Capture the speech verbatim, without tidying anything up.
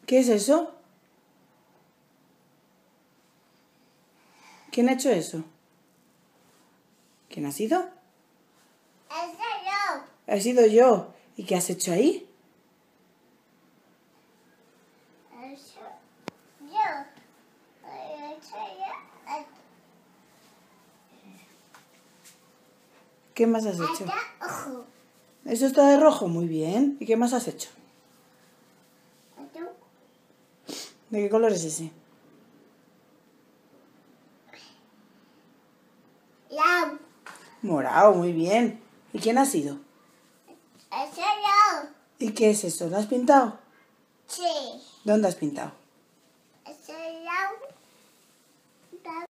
¿Qué es eso? ¿Quién ha hecho eso? ¿Quién ha sido? He sido yo. He sido yo. ¿Y qué has hecho ahí? He sido yo. He hecho yo. ¿Qué más has hecho? Está ojo. Eso está de rojo, muy bien. ¿Y qué más has hecho? Esto. ¿De qué color es ese? Ya. Morado, muy bien. ¿Y quién ha sido? He sido yo. ¿Y qué es eso? ¿Lo has pintado? Sí. ¿Dónde has pintado?